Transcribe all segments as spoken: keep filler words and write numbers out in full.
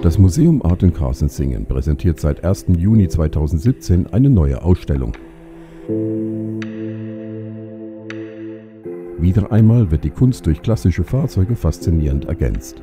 Das Museum Art and Cars in Singen präsentiert seit ersten Juni zweitausendsiebzehn eine neue Ausstellung. Wieder einmal wird die Kunst durch klassische Fahrzeuge faszinierend ergänzt.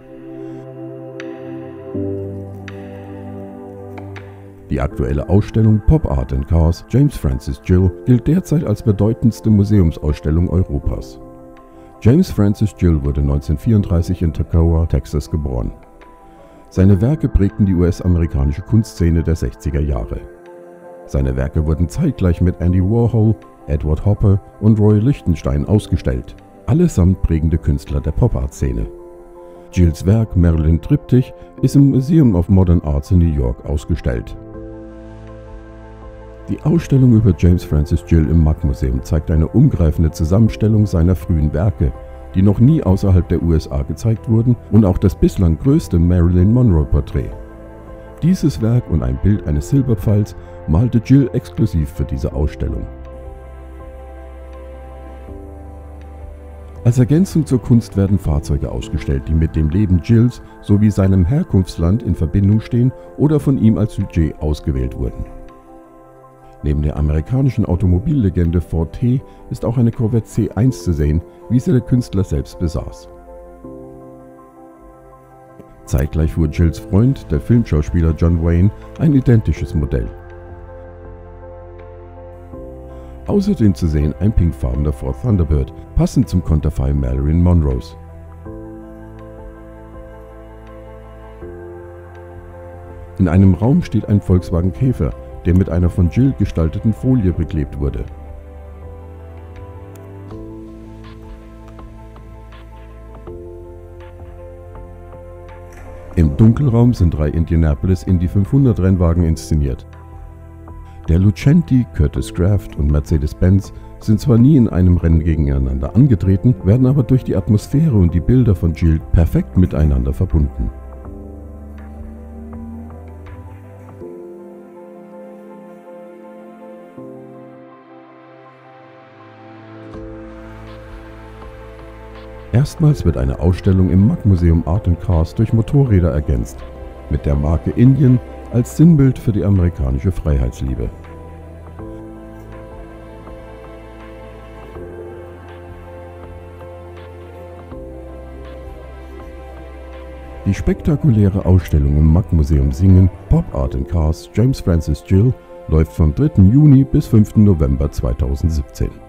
Die aktuelle Ausstellung Pop Art and Cars James Francis Gill gilt derzeit als bedeutendste Museumsausstellung Europas. James Francis Gill wurde neunzehnhundertvierunddreißig in Toccoa, Texas geboren. Seine Werke prägten die U S-amerikanische Kunstszene der sechziger Jahre. Seine Werke wurden zeitgleich mit Andy Warhol, Edward Hopper und Roy Lichtenstein ausgestellt, allesamt prägende Künstler der Pop-Art-Szene. Gills Werk Marilyn Triptych ist im Museum of Modern Arts in New York ausgestellt. Die Ausstellung über James Francis Gill im Mack Museum zeigt eine umgreifende Zusammenstellung seiner frühen Werke, die noch nie außerhalb der U S A gezeigt wurden, und auch das bislang größte Marilyn Monroe-Porträt. Dieses Werk und ein Bild eines Silberpfeils malte Gill exklusiv für diese Ausstellung. Als Ergänzung zur Kunst werden Fahrzeuge ausgestellt, die mit dem Leben Gills sowie seinem Herkunftsland in Verbindung stehen oder von ihm als Sujet ausgewählt wurden. Neben der amerikanischen Automobillegende Ford T ist auch eine Corvette C eins zu sehen, wie sie der Künstler selbst besaß. Zeitgleich fuhr Gills Freund, der Filmschauspieler John Wayne, ein identisches Modell. Außerdem zu sehen ein pinkfarbener Ford Thunderbird, passend zum Konterfei Marilyn Monroes. In einem Raum steht ein Volkswagen Käfer, der mit einer von Gill gestalteten Folie beklebt wurde. Im Dunkelraum sind drei Indianapolis Indy fünfhundert Rennwagen inszeniert. Der Lucenti, Curtiss Craft und Mercedes-Benz sind zwar nie in einem Rennen gegeneinander angetreten, werden aber durch die Atmosphäre und die Bilder von Gill perfekt miteinander verbunden. Erstmals wird eine Ausstellung im Mack Museum Art and Cars durch Motorräder ergänzt, mit der Marke Indian als Sinnbild für die amerikanische Freiheitsliebe. Die spektakuläre Ausstellung im Mack Museum Singen Pop Art and Cars James Francis Gill läuft vom dritten Juni bis fünften November zweitausendsiebzehn.